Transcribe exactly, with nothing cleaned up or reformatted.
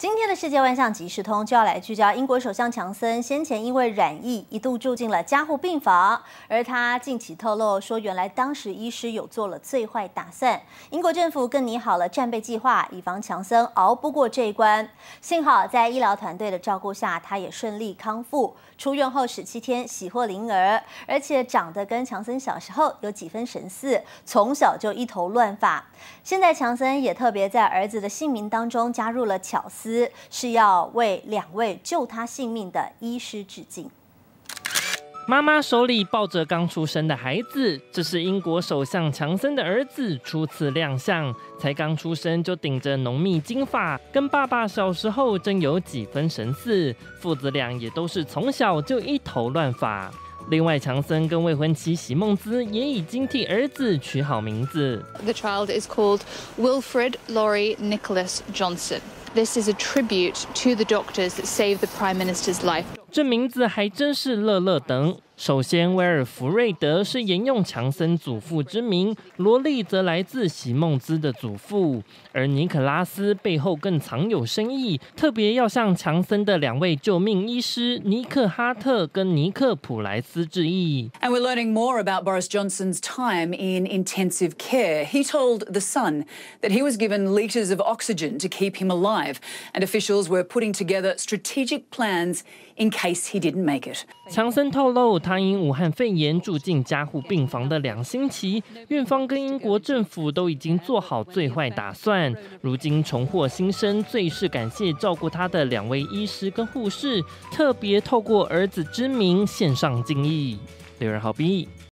今天的世界万象即时通就要来聚焦英国首相强森先前因为染疫一度住进了加护病房，而他近期透露说，原来当时医师有做了最坏打算，英国政府更拟好了战备计划，以防强森熬不过这一关。幸好在医疗团队的照顾下，他也顺利康复，出院后十七天喜获麟儿，而且长得跟强森小时候有几分神似，从小就一头乱发。现在强森也特别在儿子的姓名当中加入了巧思，是要为两位救他性命的医师致敬。 妈妈手里抱着刚出生的孩子，这是英国首相强森的儿子初次亮相，才刚出生就顶着浓密金发，跟爸爸小时候真有几分神似。父子俩也都是从小就一头乱发。另外，强森跟未婚妻席梦姿也已经替儿子取好名字。 The child is called Wilfred Laurie Nicholas Johnson. This is a tribute to the doctors that saved the Prime Minister's life. 这名字还真是乐乐等。首先，威尔弗瑞德是沿用强森祖父之名，罗莉则来自席梦姿的祖父，而尼可拉斯背后更藏有深意，特别要向强森的两位救命医师尼克哈特跟尼克普莱斯致意。 And we're learning more about Boris Johnson's time in intensive care. He told The Sun that he was given litres of oxygen to keep him alive, and officials were putting together strategic plans in case he didn't make it. 强森透露，他因武汉肺炎住进加护病房的两星期，院方跟英国政府都已经做好最坏打算。如今重获新生，最是感谢照顾他的两位医师跟护士，特别透过儿子之名献上敬意。六人好 B。